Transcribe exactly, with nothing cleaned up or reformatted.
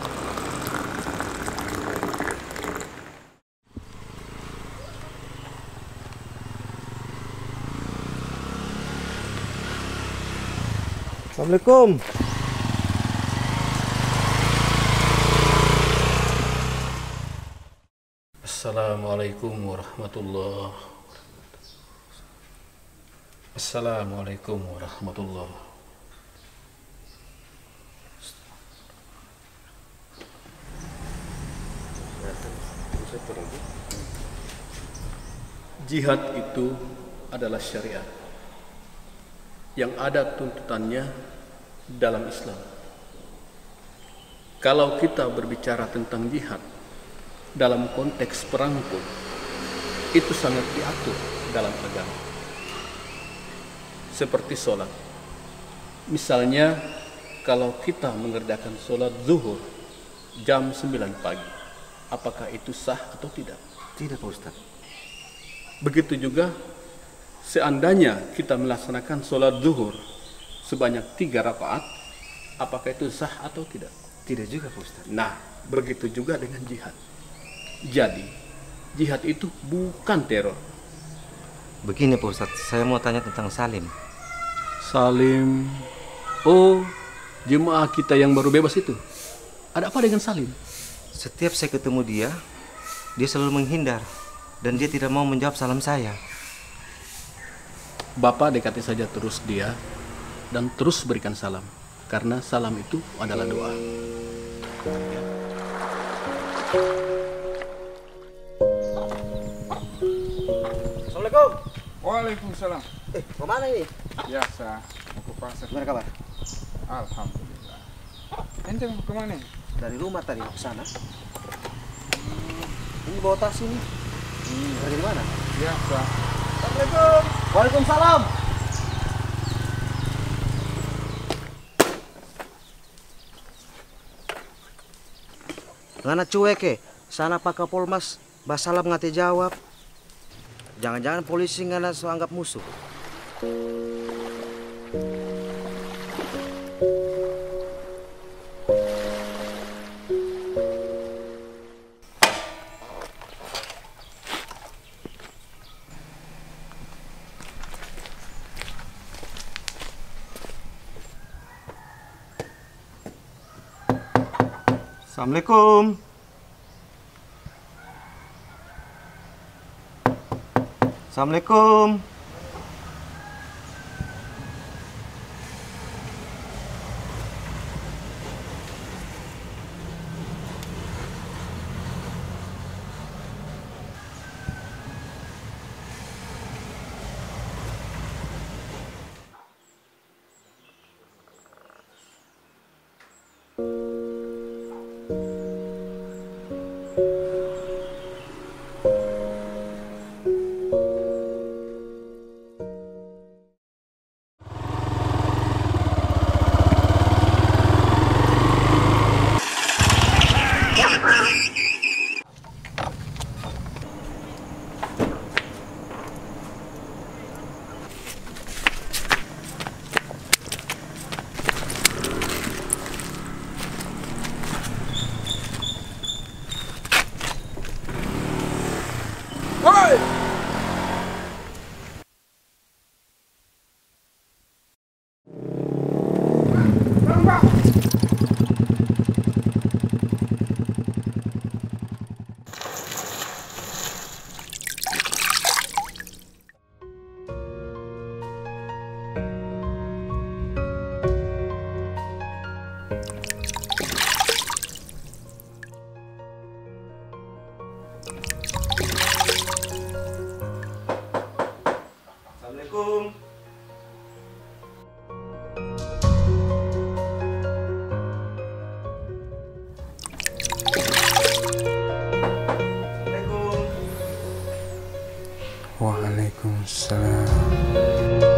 Assalamualaikum. Assalamualaikum warahmatullahi wabarakatuh. Assalamualaikum warahmatullahi wabarakatuh. Jihad itu adalah syariat yang ada tuntutannya dalam Islam. Kalau kita berbicara tentang jihad dalam konteks perang pun, itu sangat diatur dalam agama. Seperti sholat. Misalnya, kalau kita mengerjakan sholat zuhur jam sembilan pagi, apakah itu sah atau tidak? Tidak, Pak Ustaz. Begitu juga, seandainya kita melaksanakan sholat zuhur sebanyak tiga rakaat, apakah itu sah atau tidak? Tidak juga, Pak Ustaz. Nah, begitu juga dengan jihad. Jadi, jihad itu bukan teror. Begini, Pak Ustaz, saya mau tanya tentang Salim. Salim, oh, jemaah kita yang baru bebas itu. Ada apa dengan Salim? Setiap saya ketemu dia, dia selalu menghindar dan dia tidak mau menjawab salam saya. Bapak dekati saja terus dia dan terus berikan salam, karena salam itu adalah doa. Assalamualaikum. Waalaikumsalam. Eh, mau mana ini? Biasa, mau ke pasar. Gimana kabar? Alhamdulillah. Ente mau kemana? Dari rumah tadi mau ke sana. Ini bawa tas ini. Hmm. Kerja di mana? Biasa. Assalamualaikum. Waalaikumsalam. Ngana cuek ke? Sana Pak Kapolmas, basalam ngate jawab. Jangan-jangan polisi ngana so anggap musuh. Assalamualaikum. Assalamualaikum. Assalamualaikum. Waalaikumsalam.